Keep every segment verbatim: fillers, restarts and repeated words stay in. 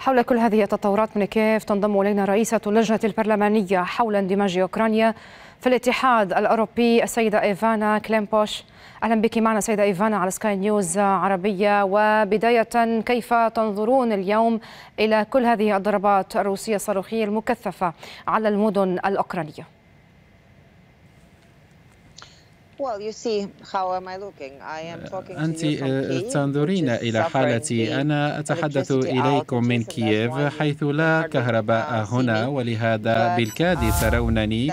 حول كل هذه التطورات من كييف تنضم إلينا رئيسة اللجنة البرلمانية حول اندماج أوكرانيا في الاتحاد الأوروبي السيدة إيفانا كليمبوش. أهلا بك معنا سيدة إيفانا على سكاي نيوز عربية. وبداية، كيف تنظرون اليوم إلى كل هذه الضربات الروسية الصاروخية المكثفة على المدن الأوكرانية؟ أنت تنظرين إلى حالتي، أنا أتحدث إليكم من كييف حيث لا كهرباء هنا، ولهذا بالكاد ترونني،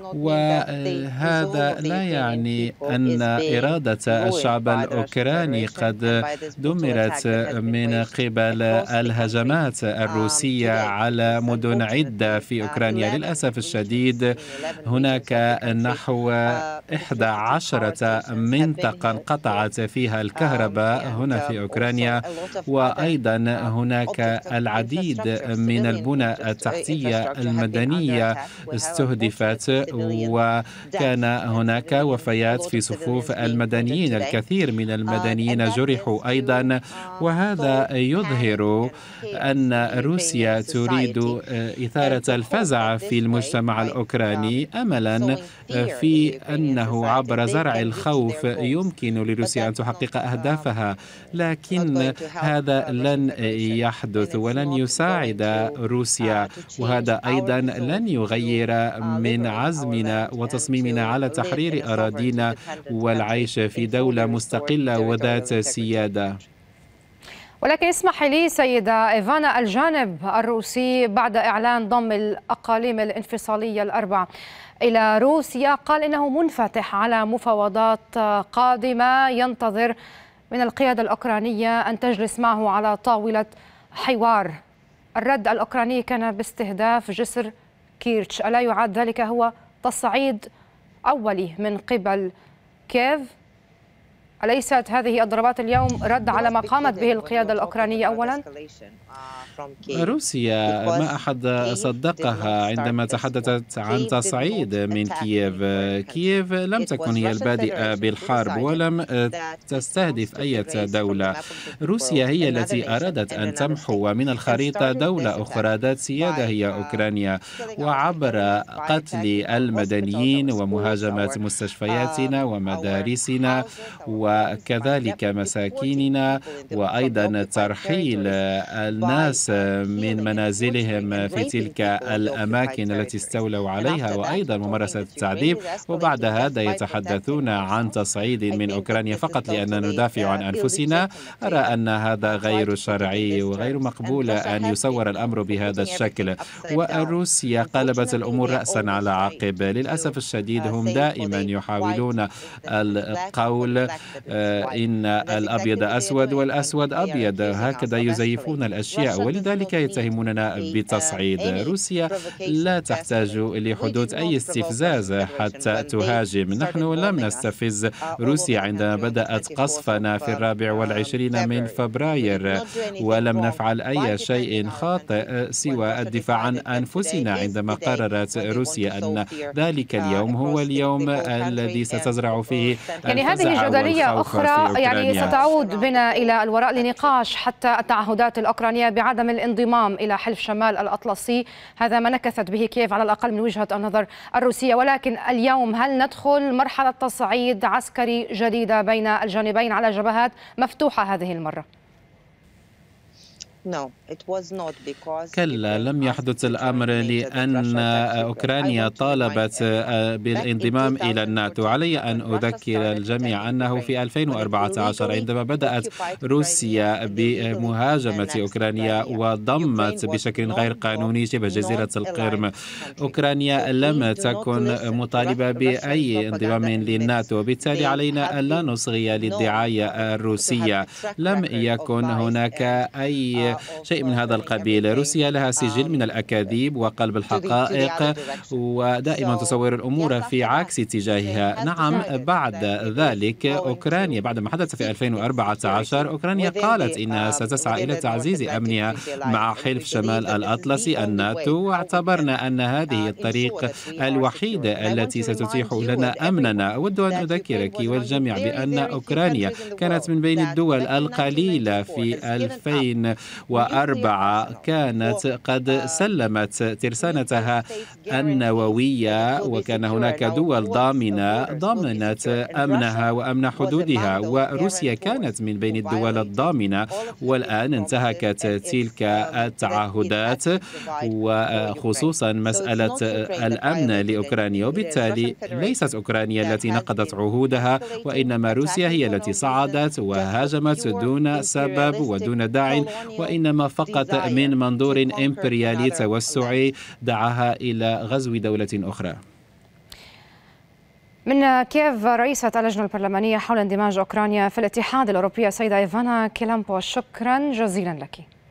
وهذا لا يعني أن إرادة الشعب الأوكراني قد دمرت من قبل الهجمات الروسية على مدن عدة في أوكرانيا. للأسف الشديد هناك نحو إحدى عشرة منطقة انقطعت فيها الكهرباء هنا في أوكرانيا، وأيضا هناك العديد من البنى التحتية المدنية استهدفت، وكان هناك وفيات في صفوف المدنيين، الكثير من المدنيين جرحوا أيضا. وهذا يظهر أن روسيا تريد إثارة الفزع في المجتمع الأوكراني أملا في أنه عبر زرع الخوف يمكن لروسيا أن تحقق أهدافها، لكن هذا لن يحدث ولن يساعد روسيا، وهذا أيضا لن يغير من عزمنا وتصميمنا على تحرير أراضينا والعيش في دولة مستقلة وذات سيادة. ولكن اسمح لي سيدة إيفانا، الجانب الروسي بعد إعلان ضم الأقاليم الانفصالية الأربع إلى روسيا قال إنه منفتح على مفاوضات قادمة، ينتظر من القيادة الأوكرانية أن تجلس معه على طاولة حوار. الرد الأوكراني كان باستهداف جسر كيرتش، ألا يعد ذلك هو تصعيد أولي من قبل كييف؟ أليست هذه الضربات اليوم رد على ما قامت به القيادة الأوكرانية أولا؟ روسيا ما أحد صدقها عندما تحدثت عن تصعيد من كييف. كييف لم تكن هي البادئة بالحرب ولم تستهدف أي دولة. روسيا هي التي أرادت أن تمحو من الخريطة دولة أخرى ذات سيادة هي أوكرانيا، وعبر قتل المدنيين ومهاجمة مستشفياتنا ومدارسنا وكذلك مساكيننا، وأيضا ترحيل الناس من منازلهم في تلك الأماكن التي استولوا عليها، وأيضا ممارسة التعذيب. وبعد هذا يتحدثون عن تصعيد من أوكرانيا فقط لأننا ندافع عن أنفسنا. أرى أن هذا غير شرعي وغير مقبول أن يصور الأمر بهذا الشكل، وروسيا قلبت الأمور رأسا على عقب. للأسف الشديد هم دائما يحاولون القول إن الأبيض أسود والأسود أبيض، هكذا يزيفون الأشياء، ولذلك يتهموننا بالتصعيد. روسيا لا تحتاج لحدوث أي استفزاز حتى تهاجم. نحن لم نستفز روسيا عندما بدأت قصفنا في الرابع والعشرين من فبراير، ولم نفعل أي شيء خاطئ سوى الدفاع عن أنفسنا عندما قررت روسيا أن ذلك اليوم هو اليوم الذي ستزرع فيه يعني هذه جدلية أخرى يعني ستعود بنا إلى الوراء لنقاش حتى التعهدات الأوكرانية بعدم الانضمام إلى حلف شمال الأطلسي. هذا ما نكثت به كييف على الأقل من وجهة النظر الروسية. ولكن اليوم هل ندخل مرحلة تصعيد عسكري جديدة بين الجانبين على جبهات مفتوحة هذه المرة؟ كلا، لم يحدث الأمر لأن أوكرانيا طالبت بالانضمام إلى الناتو. علي أن أذكر الجميع أنه في ألفين وأربعة عشر عندما بدأت روسيا بمهاجمة أوكرانيا وضمت بشكل غير قانوني شبه جزيرة القرم، أوكرانيا لم تكن مطالبة بأي انضمام للناتو، وبالتالي علينا أن لا نصغي للدعاية الروسية. لم يكن هناك أي شيء من هذا القبيل. روسيا لها سجل من الأكاذيب وقلب الحقائق، ودائما تصور الأمور في عكس اتجاهها. نعم، بعد ذلك أوكرانيا بعد ما حدث في ألفين وأربعة عشر أوكرانيا قالت إنها ستسعى إلى تعزيز أمنها مع حلف شمال الأطلسي الناتو، واعتبرنا أن هذه الطريق الوحيدة التي ستتيح لنا أمننا. أود أن أذكرك والجميع بأن أوكرانيا كانت من بين الدول القليلة في ألفين وأربعة كانت قد سلمت ترسانتها النووية، وكان هناك دول ضامنة ضمنت أمنها وأمن حدودها، وروسيا كانت من بين الدول الضامنة، والآن انتهكت تلك التعهدات وخصوصا مسألة الأمن لأوكرانيا. وبالتالي ليست أوكرانيا التي نقضت عهودها، وإنما روسيا هي التي صعدت وهاجمت دون سبب ودون داع، وإنما فقط من منظور إمبريالي توسعي دعاها إلى غزو دولة أخرى. من كييف رئيسة اللجنة البرلمانية حول اندماج أوكرانيا في الاتحاد الأوروبي السيدة إيفانا كيلامبو، شكرا جزيلا لك.